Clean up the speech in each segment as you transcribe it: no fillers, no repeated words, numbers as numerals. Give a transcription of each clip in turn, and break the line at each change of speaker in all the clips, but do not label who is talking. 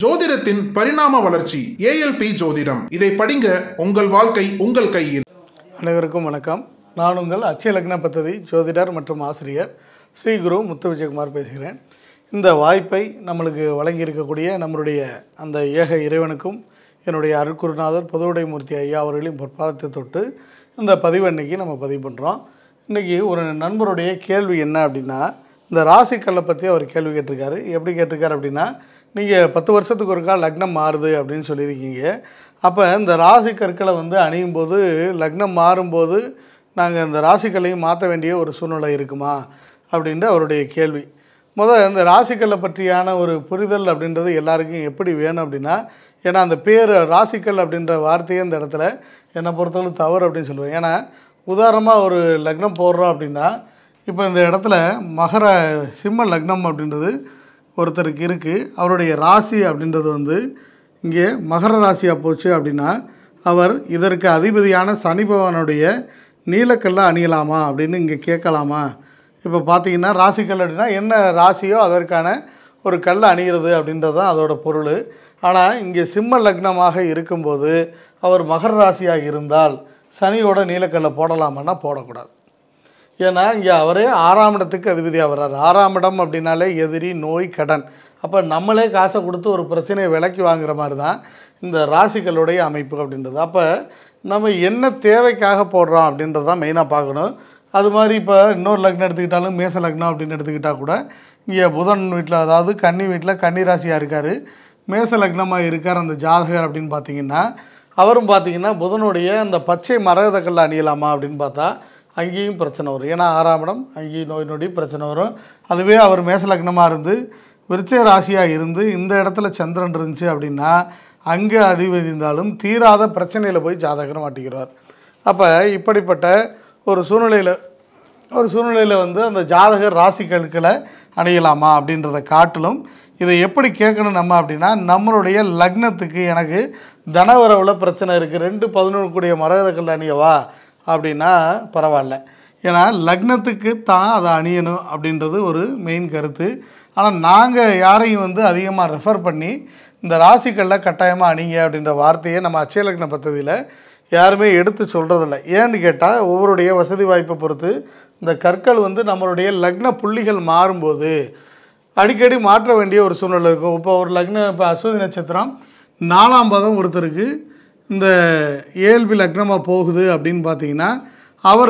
ஜோதிடத்தின் பரிணாம வளர்ச்சி ஏஎல்பி ஜோதிடம். இதை படிங்க, உங்கள் வாழ்க்கை உங்கள் கையில்.
அனைவருக்கும் வணக்கம். நான் உங்கள் அட்சய லக்ன பத்ததி ஜோதிடர் மற்றும் ஆசிரியர் ஸ்ரீ குரு முத்து விஜயகுமார் பேசுகிறேன். இந்த வாய்ப்பை நம்மளுக்கு வழங்கியிருக்கக்கூடிய நம்மளுடைய அந்த ஏக இறைவனுக்கும் என்னுடைய அருட்குருநாதர் பொதுவுடை மூர்த்தி ஐயா அவர்களின் பொற்பாதத்தை தொட்டு இந்த பதிவு அன்னைக்கு நம்ம பதிவு பண்ணுறோம். இன்றைக்கி ஒரு நண்பருடைய கேள்வி என்ன அப்படின்னா, இந்த ராசிக்கல்லை பற்றி அவர் கேள்வி கேட்டிருக்காரு. எப்படி கேட்டிருக்காரு அப்படின்னா, நீங்கள் 10 வருஷத்துக்கு ஒருக்கா லக்னம் மாறுது அப்படின்னு சொல்லியிருக்கீங்க. அப்போ இந்த ராசி கற்களை அணியும் போது லக்னம் மாறும்போது நாங்கள் இந்த ராசிக்கல்லையும் மாற்ற வேண்டிய ஒரு சூழ்நிலை இருக்குமா அப்படின்ற அவருடைய கேள்வி. இந்த ராசிக்கல்லை பற்றியான ஒரு புரிதல் அப்படின்றது எல்லாருக்கும் எப்படி வேணும் அப்படின்னா, ஏன்னா அந்த பேர் ராசிக்கல் அப்படின்ற வார்த்தையே இந்த இடத்துல என்னை பொறுத்தவரை தவறு அப்படின்னு சொல்லுவேன். ஏன்னா உதாரணமாக ஒரு லக்னம் போடுறோம் அப்படின்னா, இப்போ இந்த இடத்துல மகர சிம்ம லக்னம் அப்படின்றது ஒருத்தருக்கு இருக்குது. அவருடைய ராசி அப்படின்றது இங்கே மகர ராசியாக போச்சு அப்படின்னா, அவர் இதற்கு அதிபதியான சனி பகவானுடைய நீலக்கல்லை அணியலாமா அப்படின்னு இங்கே கேட்கலாமா? இப்போ பார்த்தீங்கன்னா ராசிக்கல் அப்படின்னா என்ன ராசியோ அதற்கான ஒரு கல்லை அணிகிறது அப்படின்றது தான் அதோட பொருள். ஆனால் இங்கே சிம்ம லக்னமாக இருக்கும்போது அவர் மகர ராசியாக இருந்தால் சனியோட நீலக்கல்லை போடலாமான்னா போடக்கூடாது. ஏன்னா இங்கே அவரே 6ஆம் இடத்துக்கு அதிபதியாக வர்றார். 6ஆம் இடம் அப்படின்னாலே எதிரி, நோய், கடன். அப்போ நம்மளே காசை கொடுத்து ஒரு பிரச்சனையை விலைக்கு வாங்குகிற மாதிரி தான் இந்த ராசிகளுடைய அமைப்பு அப்படின்றது. அப்போ நம்ம என்ன தேவைக்காக போடுறோம் அப்படின்றது தான் மெயினாக பார்க்கணும். அது மாதிரி இப்போ இன்னொரு லக்னம் எடுத்துக்கிட்டாலும் மேச லக்னம் அப்படின்னு எடுத்துக்கிட்டால் கூட இங்கே புதன் வீட்டில், அதாவது கன்னி வீட்டில் கன்னி ராசியாக இருக்கார், மேச லக்னமாக இருக்கார் அந்த ஜாதகர் அப்படின்னு பார்த்தீங்கன்னா, அவரும் பார்த்தீங்கன்னா புதனுடைய அந்த பச்சை மரகதக்கல்ல அணியலாமா அப்படின்னு பார்த்தா அங்கேயும் பிரச்சனை வரும். ஏன்னா 6ஆம் இடம், அங்கேயும் நோய் நொடி பிரச்சனை வரும். அதுவே அவர் மேச லக்னமாக இருந்து விருச்சிக ராசியாக இருந்து இந்த இடத்துல சந்திரன் இருந்துச்சு அப்படின்னா அங்கே அதிபதி இருந்தாலும் தீராத பிரச்சனையில் போய் ஜாதகர் மாட்டிக்கிறார். அப்போ இப்படிப்பட்ட ஒரு சூழ்நிலையில் அந்த ஜாதகர் ராசிக்கல்களை அணியலாமா அப்படின்றத காட்டிலும் இதை எப்படி கேட்கணும் நம்ம அப்படின்னா, நம்மளுடைய லக்னத்துக்கு எனக்கு தனவரவில் பிரச்சனை இருக்குது, 2-11 கூடிய மரகதக்கல் அணியவா அப்படின்னா பரவாயில்ல. ஏன்னா லக்னத்துக்கு தான் அதை அணியணும் அப்படின்றது ஒரு மெயின் கருத்து. ஆனால் நாங்கள் யாரையும் அதிகமாக ரெஃபர் பண்ணி இந்த ராசிகளில் கட்டாயமாக அணிங்க அப்படின்ற வார்த்தையை நம்ம அட்சய லக்ன பத்ததியில் யாருமே எடுத்து சொல்கிறதில்ல. ஏன்னு கேட்டால் ஒவ்வொருடைய வசதி வாய்ப்பை பொறுத்து இந்த கற்கள் நம்மளுடைய லக்ன புள்ளிகள் மாறும்போது அடிக்கடி மாற்ற வேண்டிய ஒரு சூழ்நிலை இருக்கும். இப்போ ஒரு லக்னம், இப்போ அஸ்வதி நட்சத்திரம் 4ஆம் பாதம் ஒருத்தருக்கு இந்த ஏஎல்பி லக்னமாக போகுது அப்படின்னு பார்த்தீங்கன்னா, அவர்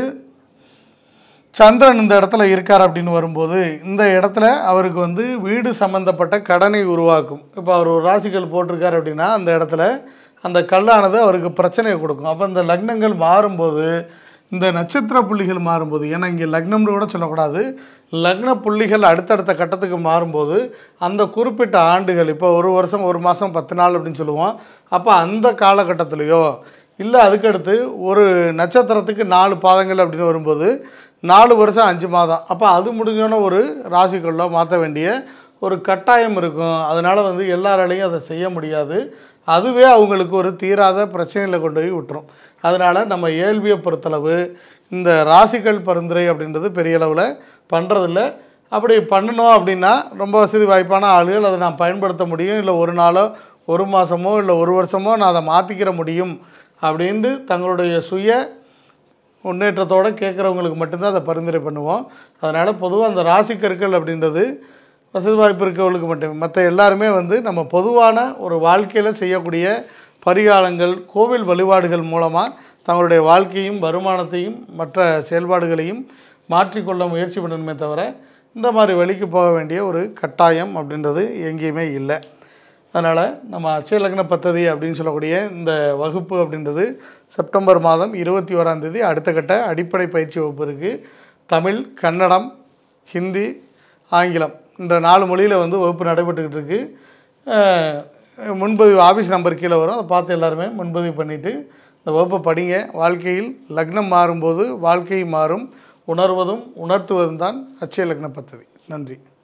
சந்திரன் இந்த இடத்துல இருக்கார் அப்படின்னு வரும்போது இந்த இடத்துல அவருக்கு வீடு சம்மந்தப்பட்ட கடனை உருவாக்கும். இப்போ அவர் ஒரு ராசிக்கல் போட்டிருக்கார் அப்படின்னா அந்த இடத்துல அந்த கல்லானது அவருக்கு பிரச்சனையை கொடுக்கும். அப்போ இந்த லக்னங்கள் மாறும்போது, இந்த நட்சத்திர புள்ளிகள் மாறும்போது, ஏன்னா இங்கே லக்னம்னு கூட சொல்லக்கூடாது, லக்ன புள்ளிகள் அடுத்தடுத்த கட்டத்துக்கு மாறும்போது அந்த குறிப்பிட்ட ஆண்டுகள், இப்போ ஒரு வருஷம் 1 மாதம் 10 நாள் அப்படின்னு சொல்லுவோம். அப்போ அந்த காலகட்டத்திலையோ இல்லை அதுக்கடுத்து ஒரு நட்சத்திரத்துக்கு 4 பாதங்கள் அப்படின்னு வரும்போது 4 வருஷம் 5 மாதம், அப்போ அது முடிஞ்சோன்னே ஒரு ராசிக்குள்ளே மாற்ற வேண்டிய ஒரு கட்டாயம் இருக்கும். அதனால் எல்லாராலையும் அதை செய்ய முடியாது. அதுவே அவங்களுக்கு ஒரு தீராத பிரச்சனையில் கொண்டு போய் விட்டுரும். அதனால் நம்ம ஏஎல்பியை பொறுத்தளவு இந்த ராசிகள் பரிந்துரை அப்படின்றது பெரிய அளவில் பண்ணுறதில்ல. அப்படி பண்ணணும் அப்படின்னா ரொம்ப வசதி வாய்ப்பான ஆளுகள் அதை நான் பயன்படுத்த முடியும், இல்லை ஒரு நாளோ 1 மாதமோ இல்லை 1 வருஷமோ நான் அதை மாற்றிக்கிற முடியும் அப்படின்ட்டு தங்களுடைய சுய முன்னேற்றத்தோடு கேட்குறவங்களுக்கு மட்டும்தான் அதை பரிந்துரை பண்ணுவோம். அதனால் பொதுவாக அந்த ராசிக்கற்கள் அப்படின்றது வசதி வாய்ப்பு இருக்கவங்களுக்கு மட்டும், மற்ற எல்லாருமே நம்ம பொதுவான ஒரு வாழ்க்கையில் செய்யக்கூடிய பரிகாரங்கள், கோவில் வழிபாடுகள் மூலமாக தங்களுடைய வாழ்க்கையும் வருமானத்தையும் மற்ற செயல்பாடுகளையும் மாற்றிக்கொள்ள முயற்சி பண்ணணுமே தவிர இந்த மாதிரி வழிக்கு போக வேண்டிய ஒரு கட்டாயம் அப்படின்றது எங்கேயுமே இல்லை. அதனால் நம்ம அட்சய லக்ன பத்ததி அப்படின்னு சொல்லக்கூடிய இந்த வகுப்பு அப்படின்றது செப்டம்பர் மாதம் 21ஆம் தேதி அடுத்த கட்ட அடிப்படை பயிற்சி வகுப்பு இருக்குது. தமிழ், கன்னடம், ஹிந்தி, ஆங்கிலம் இந்த 4 மொழியில் வகுப்பு நடைபெற்றுக்கிட்டு இருக்குது. முன்பதிவு ஆஃபீஸ் நம்பர் கீழே வரும், அதை பார்த்து எல்லாருமே முன்பதிவு பண்ணிவிட்டு இந்த வகுப்பை படிங்க. வாழ்க்கையில் லக்னம் மாறும்போது வாழ்க்கை மாறும். உணர்வதும் உணர்த்துவதும் தான் அட்சய லக்ன பத்ததி. நன்றி.